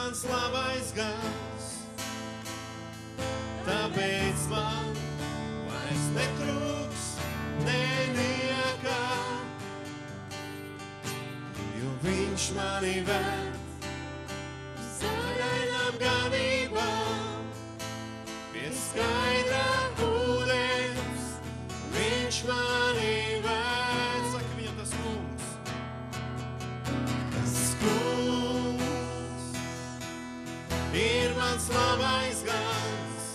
mans labais gars, tāpēc man vairs netrūks neniekā, jo viņš mani ved zaļainām ganībām, pie skaidrā ūdens viņš mani ved. Saka viņam tas kungs. Tas kungs ir mans labais gans,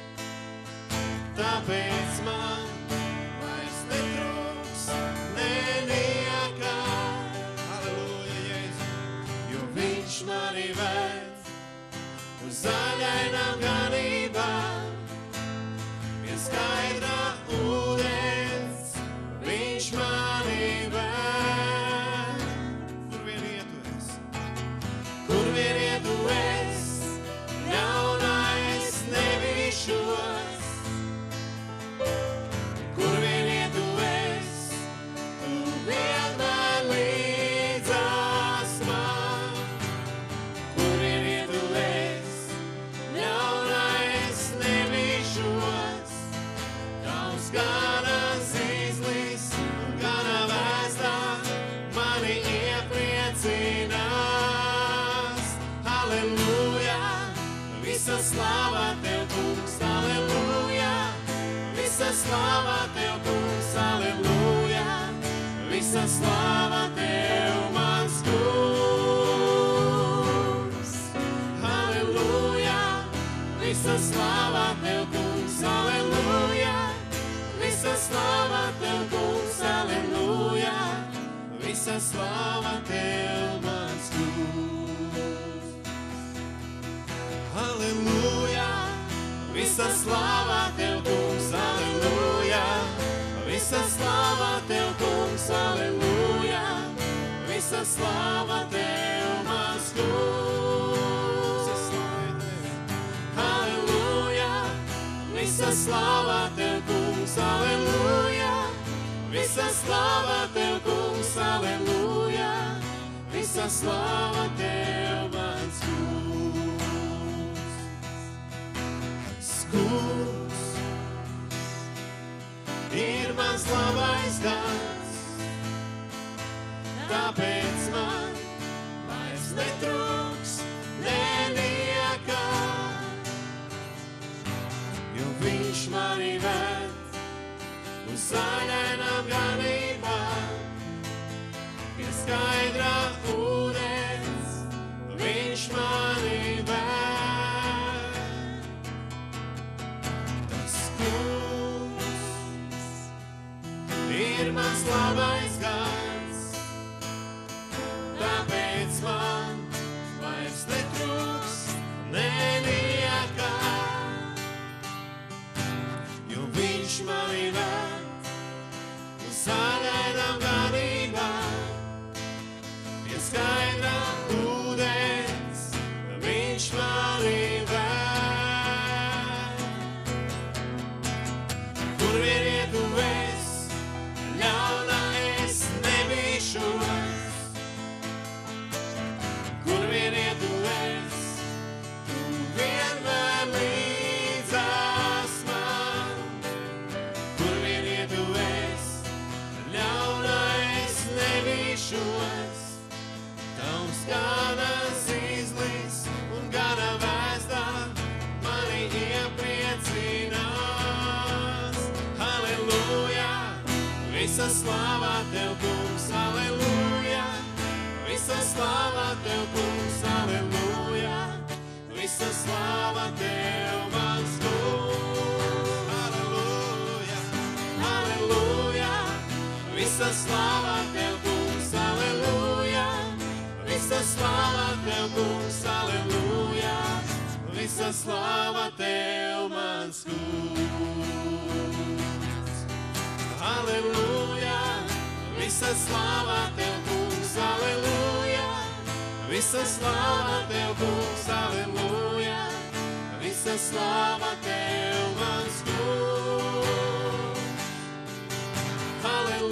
tāpēc man vairs netrūks neniekā. Halleluja, Jēzu, jo viņš mani ved uz zaļainām ganībām, pie skaidrā ūdens viņš mani ved. Kur vien ietu es, kur vien ietu es, ļaunais nebīšos. Kur vien ietu es, tu vienmēr līdzās man. Kur vien ietu es, ļaunais nebīšos. Tavs gana zīzlis un gana vēstā mani iepriecinās. Halleluja, visa slava tev, kungs, halleluja. Visa slava tev, kungs, halleluja. Visa slava tev, mans kungs, halleluja. Visa slava tev, kungs, halleluja. Visa slava tev, kungs, halleluja. Visa slava tev, mans kungs, halleluja. Visa slava tev, kungs, halleluja. Visa slava tev, kungs, halleluja. Visa slava tev, mans kungs, halleluja. Visa slava tev, kungs, halleluja. Visa slava tev, kungs, halleluja. Visa slava tev, mans kungs. Kungs ir mans labais gans, tāpēc man vairs netrūks neniekā, jo viņš mani ved uz zaļainām ganībām, pie skaidrā ūdens viņš mani ved. Ir mans labais gans, tāpēc man vairs netrūks neniekā, jo viņš mani ved uz zaļainām ganībām, pie skaidrā ūdens viņš mani ved. Kur vien ietu es, ļauna es nebīšos. Kur vien ietu es, tu vienmēr līdzās man. Kur vien ietu es, ļauna es nebīšos. Tavs gana zīzlis un gana vēstā mani iepriecinās. Halleluja, visa slava tev, kungs, halleluja. Visa slava tev, kungs, halleluja. Visa slava tev, mans kungs, halleluja. Halleluja, visa slava tev, kungs, halleluja. Visa slava tev, kungs, halleluja. Visa slava tev, mans kungs, halleluja. Visa slava tev, kungs, halleluja. Visa slava tev, kungs, halleluja. Visa slava tev, mans kungs,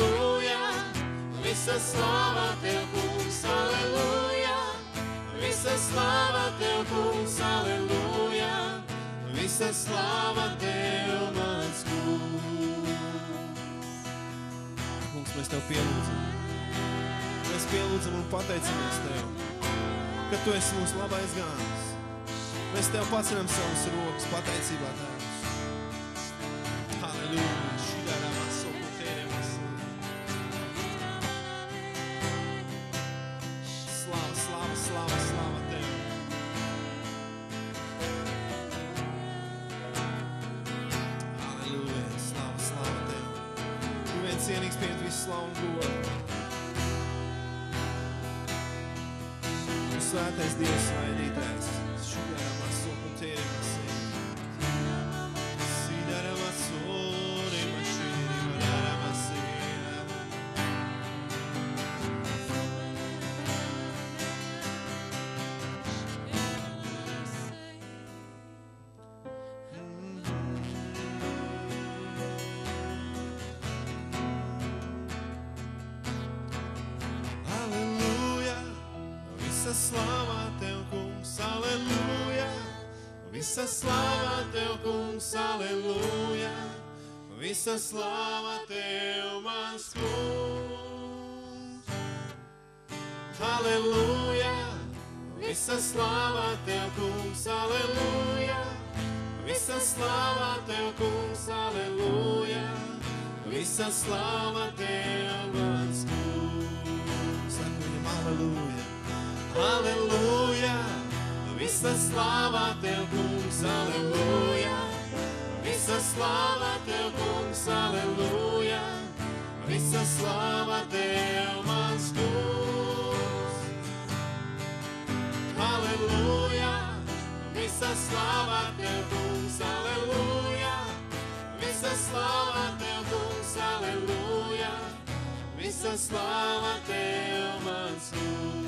halleluja. Visa slava tev, kungs, halleluja. Visa visa slāva Tev, kungs, halleluja, visa slāva Tev, mans kungs. Kungs, mēs Tev pielūdzam. Mēs pielūdzam un pateicamies Tev, ka Tu esi mūsu labais gāns. Mēs Tev paceļam savas rokas pateicībā, Tēvs. Halleluja, šidārā masoku tēre masoku. Slāva, slāva, slāva, slāva Tev. Halleluja, slāva, slāva Tev. Tu viens cienīgs pieņemt visu slavu un godu. Tu svētais Dievs, svaidītājs. Šidārā masoku tēre masoku. Sidārā masore mašīri marārā masīrā. Halleluja, visa slāva Tev, kungs, halleluja, visa slāva Tev, kungs, halleluja, visa slāva Tev, mans kungs. Halleluja, visa slāva Tev, kungs, halleluja, visa slāva Tev, kungs, halleluja, visa slāva Tev, mans kungs. Saka viņam, halleluja, halleluja, visa slāva Tev, kungs, halleluja, visa slāva Tev, kungs, halleluja, visa slāva Tev, mans kungs. Halleluja, visa slāva Tev, kungs, halleluja, visa slāva Tev, kungs, halleluja, visa slāva Tev, mans kungs.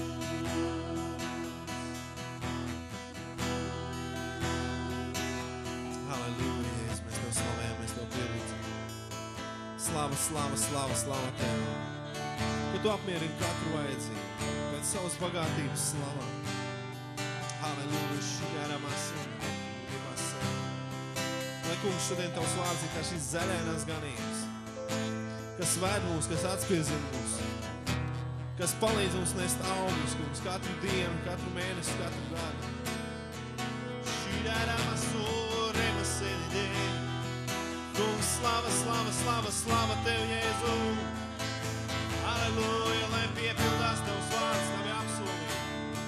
Slāva, slāva, slāva, slāva Tev, ka Tu apmierini katru vajadzību, pēc savas bagātības slavā. Halleluja, šigārā masīm, divasē. Lai, kungs, šodien Tavs vārds ir kā šis zaļainās ganības, kas ved mūs, kas atspiedzina mūs, kas palīdz mums nest augļus, kungs, katru dienu, katru mēnesi, katru gadu. Šigārā masore masēdē. Kungs, slava, slava, slava, slava Tev, Jēzu. Halleluja, lai piepildās Tavs vārds, Tavi apsolījumi.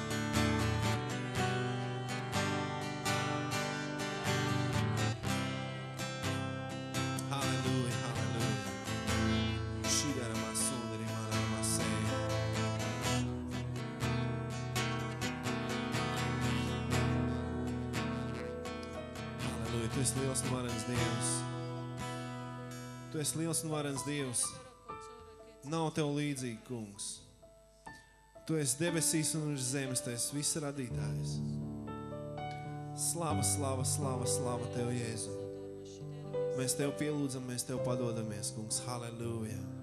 Halleluja, halleluja. Šidara masundari manā masē. Halleluja, Tu esi liels un varens Dievs. Tu esi liels un varens Dievs. Nav Tev līdzīgi, kungs. Tu esi debesīs un uz zemes, Tu esi visa radītājs. Slava, slava, slava, slava Tev, Jēzu. Mēs Tev pielūdzam, mēs Tev padodamies, kungs. Halleluja.